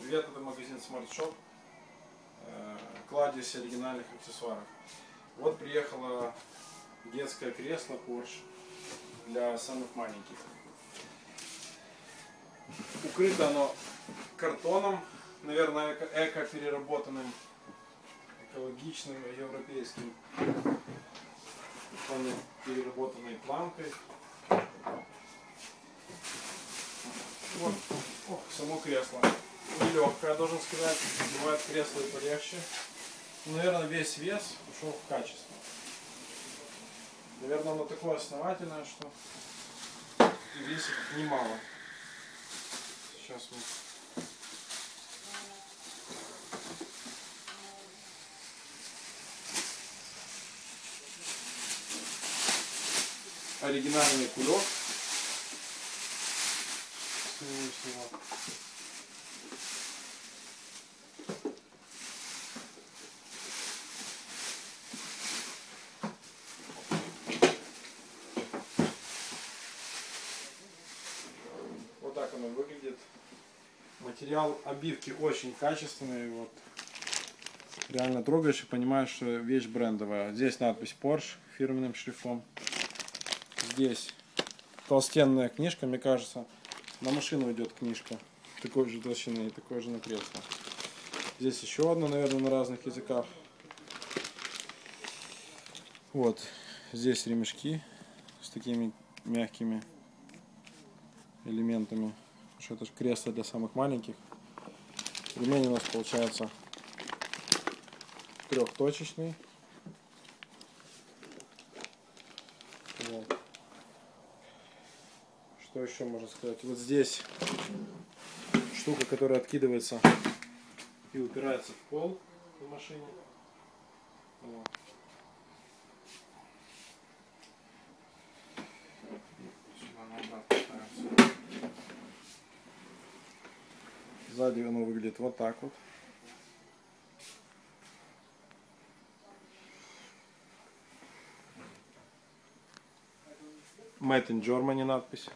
Привет, это магазин Smart Shop. Кладезь оригинальных аксессуаров. Вот приехало детское кресло Porsche для самых маленьких. Укрыто оно картоном, наверное, эко-переработанным, экологичным, европейским, переработанной планкой. Вот, само кресло. Нелегкое, должен сказать. Бывает кресло и полегче. Наверное, весь вес ушел в качество. Наверное, оно такое основательное, что весит немало. Сейчас мы... Оригинальный кулек. Вот так оно выглядит. Материал обивки очень качественный. Вот. Реально трогаешь и понимаешь, что вещь брендовая. Здесь надпись Porsche фирменным шрифтом. Здесь толстенная книжка, мне кажется. На машину идет книжка. Такой же толщины и такой же на кресло. Здесь еще одна, наверное, на разных языках. Вот. Здесь ремешки с такими мягкими элементами. Потому что это же кресло для самых маленьких. Ремень у нас получается трехточечный. Вот. Что еще можно сказать? Вот здесь штука, которая откидывается и упирается в пол в машине. Вот. Сзади оно выглядит вот так вот. Made in Germany надпись.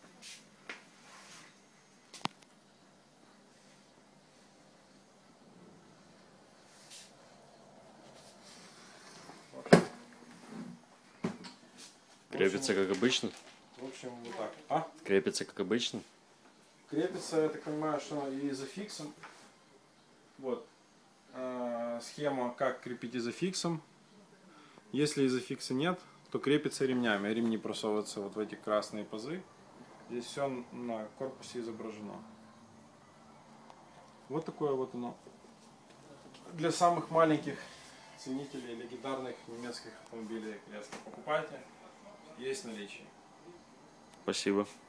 Крепится как обычно? В общем, вот так. А? Крепится как обычно? Крепится, я так понимаю, что и изофиксом. Вот. Схема, как крепить изофиксом. Если изофикса нет, то крепится ремнями. Ремни просовываются вот в эти красные пазы. Здесь все на корпусе изображено. Вот такое вот оно. Для самых маленьких ценителей легендарных немецких автомобилей кресло. Покупайте. Есть наличие. Спасибо.